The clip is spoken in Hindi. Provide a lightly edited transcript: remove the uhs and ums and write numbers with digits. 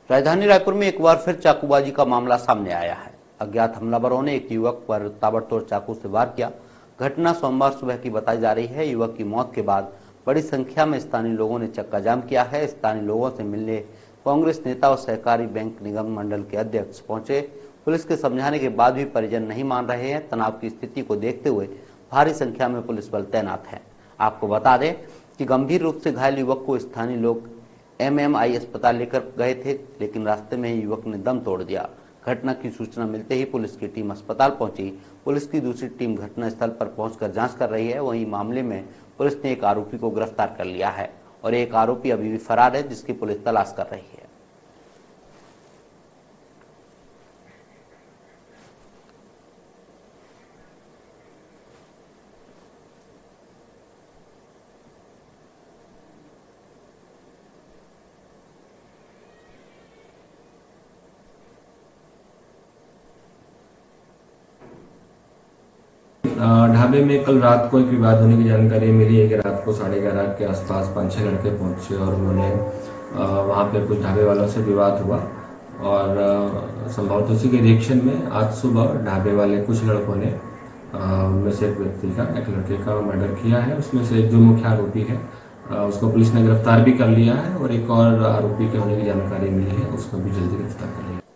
राजधानी रायपुर में एक बार फिर चाकूबाजी का मामला सामने आया है। अज्ञात हमलावरों ने एक युवक पर ताबड़तोड़ चाकू से वार किया। घटना सोमवार सुबह की बताई जा रही है। युवक की मौत के बाद बड़ी संख्या में स्थानीय लोगों ने चक्का जाम किया है। स्थानीय लोगों से मिलने कांग्रेस नेता और सहकारी बैंक निगम मंडल के अध्यक्ष पहुंचे। पुलिस के समझाने के बाद भी परिजन नहीं मान रहे हैं। तनाव की स्थिति को देखते हुए भारी संख्या में पुलिस बल तैनात है। आपको बता दें कि गंभीर रूप से घायल युवक को स्थानीय लोग एमएमआई अस्पताल लेकर गए थे, लेकिन रास्ते में ही युवक ने दम तोड़ दिया। घटना की सूचना मिलते ही पुलिस की टीम अस्पताल पहुंची। पुलिस की दूसरी टीम घटनास्थल पर पहुंचकर जांच कर रही है। वहीं मामले में पुलिस ने एक आरोपी को गिरफ्तार कर लिया है और एक आरोपी अभी भी फरार है, जिसकी पुलिस तलाश कर रही है। ढाबे में कल रात को एक विवाद होने की जानकारी मिली है कि रात को 11:30 के आसपास 5-6 लड़के पहुंचे और उन्होंने वहां पे कुछ ढाबे वालों से विवाद हुआ और संभवतः उसी के रिएक्शन में आज सुबह ढाबे वाले कुछ लड़कों ने उनमें से एक लड़के का मर्डर किया है। उसमें से जो मुख्य आरोपी है उसको पुलिस ने गिरफ्तार भी कर लिया है और एक और आरोपी के होने की जानकारी मिली है, उसको भी जल्दी गिरफ्तार कर लिया।